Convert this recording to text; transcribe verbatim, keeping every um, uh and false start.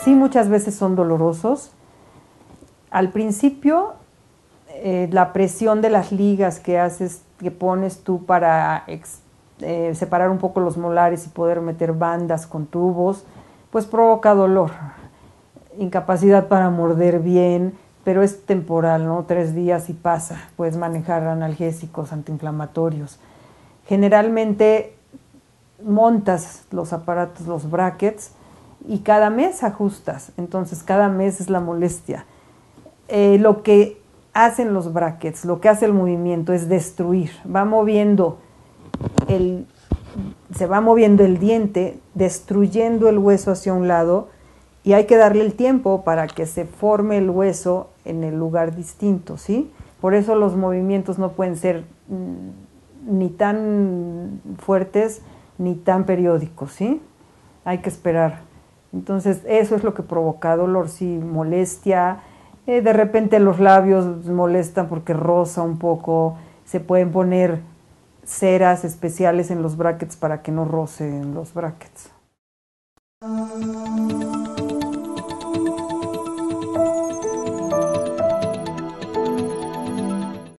sí, muchas veces son dolorosos. Al principio, eh, la presión de las ligas que haces, que pones tú para ex, eh, separar un poco los molares y poder meter bandas con tubos, pues provoca dolor, incapacidad para morder bien, pero es temporal, ¿no? Tres días y pasa. Puedes manejar analgésicos, antiinflamatorios. Generalmente montas los aparatos, los brackets, y cada mes ajustas. Entonces, cada mes es la molestia. Eh, lo que hacen los brackets, lo que hace el movimiento es destruir. Va moviendo el, se va moviendo el diente, destruyendo el hueso hacia un lado, y hay que darle el tiempo para que se forme el hueso en el lugar distinto, ¿sí? Por eso los movimientos no pueden ser mm, ni tan fuertes ni tan periódicos, ¿sí? Hay que esperar. Entonces, eso es lo que provoca dolor, sí, molestia. Eh, de repente los labios molestan porque roza un poco. Se pueden poner ceras especiales en los brackets para que no rocen los brackets.